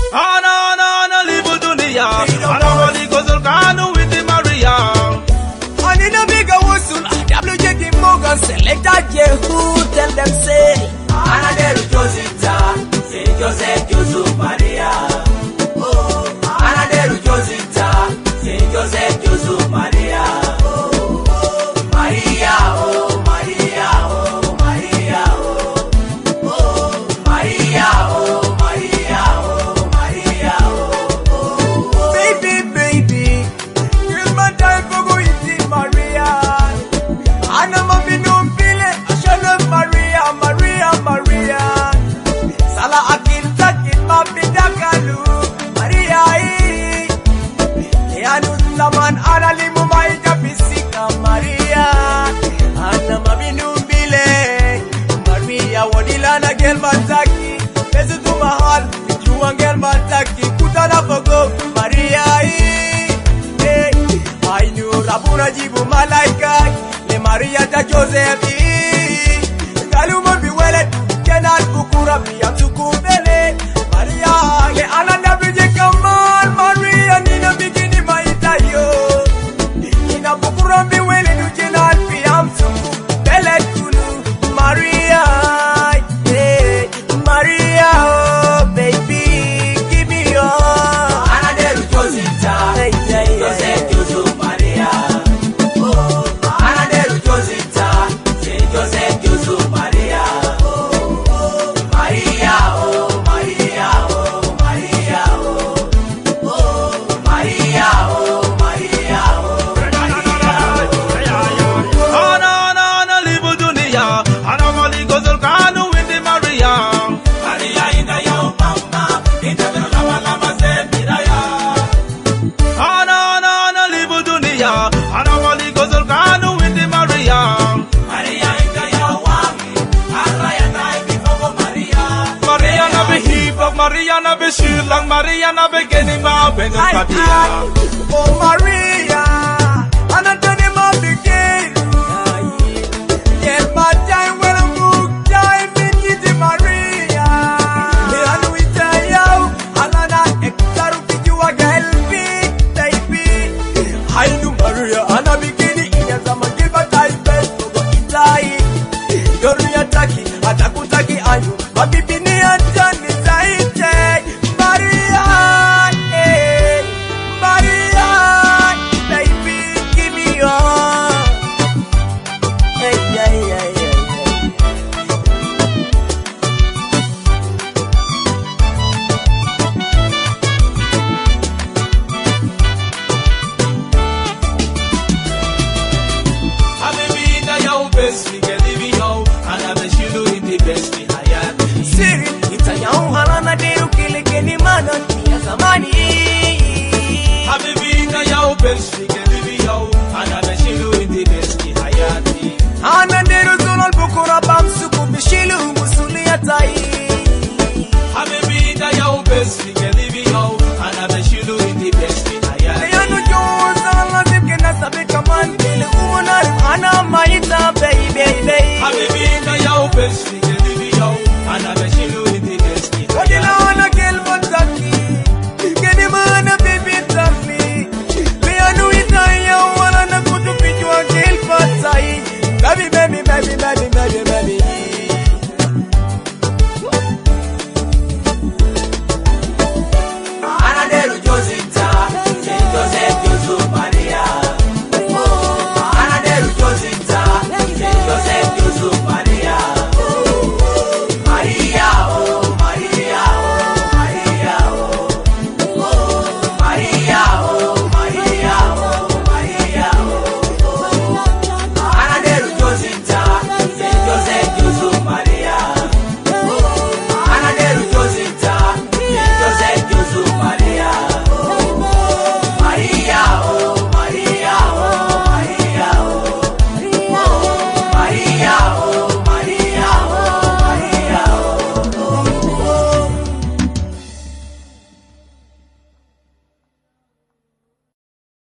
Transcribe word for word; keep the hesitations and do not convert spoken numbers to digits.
Ana ana ana libu dunia. Ana wali gozul kanu with the Maria. Ani no bigga wusul. W J D Morgan selector Jehu tell them say. Ana deru Josita, say Joseph Joseph Maria. Oh, Ana deru Josita, say Joseph Joseph Maria. Oh, Maria, oh Maria, oh Maria, oh, oh Maria, oh Maria, oh Maria, oh. Baby, baby, here's my time for go eat Maria. Ana mami numbile, I shall love Maria, Maria, Maria. Sala akil takil mami dakalu, Maria. Yanu zaman ana limu maija pisika Maria. Ana mami numbile, Maria wadila na gel mataki. Bezu tu mahal, juwa gel mataki. Kutana fogo Maria. Hey, I knew Rabuna jibu malaika. Le Maria ta Joseph. Galuma biwele, kenan bukura biya tukubele. Maria, le ananda bije kamal. Maria nina bikini maitayo. Nina bukura biwele nujenan biyam tukubele kulu. Maria, hey, Maria, oh baby, give me your. Ana deru Josita, Hey, hey, hey. Joseph Joseph Maria. Oh, Ana deru Josita, say Joseph Joseph Maria. Oh, Maria, oh Maria, oh Maria, oh, oh Maria, oh Maria, oh Maria. Ana ana ana libu dunia. Ana wali gozul kanu with the Maria. Maria inda yo mama, inda bela mala maze miraya. Ana ana ana libu dunia. Ana wali gozul kanu with the Maria. Maria inda yo wami, araya dai bifo Maria. Maria na be hip hop, Maria na be shilang, Maria na be getting my bengal Ay, patia. ay, oh Maria, anatoni mabigenu. Get my time when I'm book time in Kitty Maria. Me anu itayo, alana ektaru kijua gelbi, baby. I knew Maria, ana bikini inya zama gilba type go itai. Yoru taki, atakutaki ayu, mabibi ni atani zaite. Maria, eh, Maria, baby, give me your. Hey, yeah, yeah, yeah, yeah. Habibi na yo best we can live yo. Ana be shilu in the best we hayati. Siri, itayao halana deru kile keni mana ni ya zamani. Habibi na yo best we can live yo. Ana be shilu in the best we hayati. Ana deru zulal bukura bamsuku bishilu musuli atai. Habibi na yo best we